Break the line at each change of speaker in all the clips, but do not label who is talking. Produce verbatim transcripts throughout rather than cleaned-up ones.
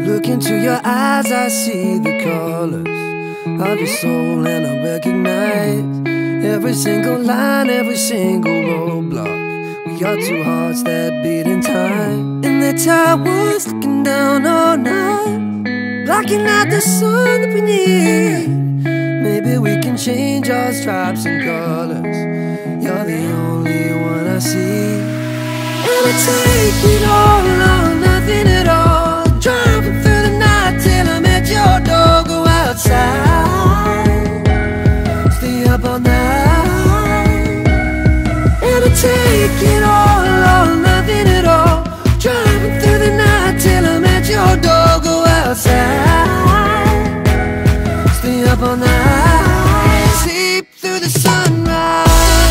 Look into your eyes, I see the colors of your soul, and I recognize every single line, every single roadblock. We are two hearts that beat in time, in the towers looking down all night, blocking out the sun that we need. Maybe we can change our stripes and colors. You're the only one I see. And I take it all or nothing at all, driving through the night till I'm at your door. Go outside, stay up all night. And I take it all or nothing at all, driving through the night till I'm at your door. Go outside, stay up all night, sleep through the sunrise.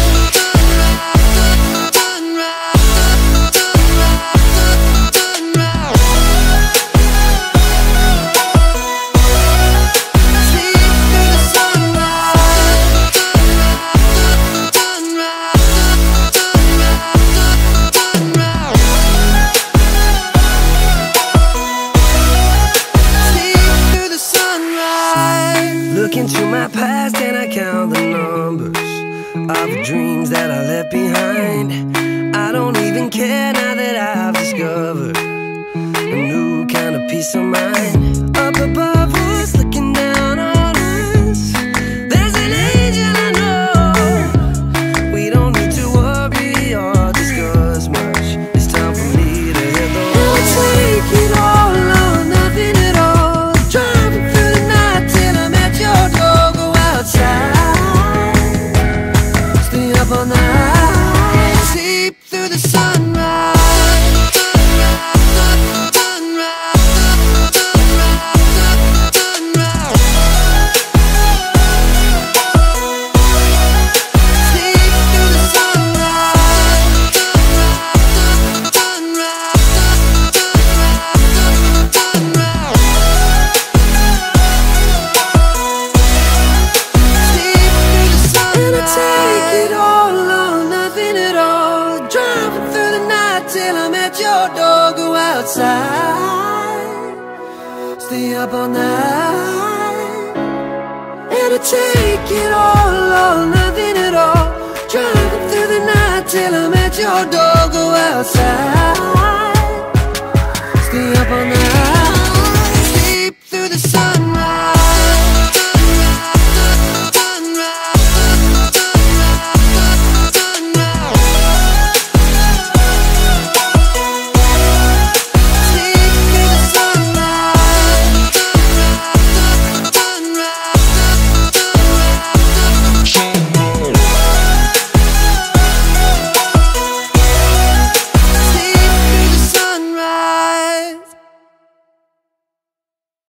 Into my past and I count the numbers of the dreams that I left behind. I don't even care now that I've discovered a new kind of peace of mind. Up above us, looking down on us, there's an angel I know. We don't need to worry or discuss much. It's time for me to hit the road. I'll take it all or nothing at all, driving through the night till I'm at your door. Go outside, stay up all night, sleep through the sunrise. Take it all or nothing at all, driving through the night till I'm at your door. Go outside, stay up all night. And I take it all or nothing at all, driving through the night till I'm at your door. Go outside, stay up all night, sleep through the sun.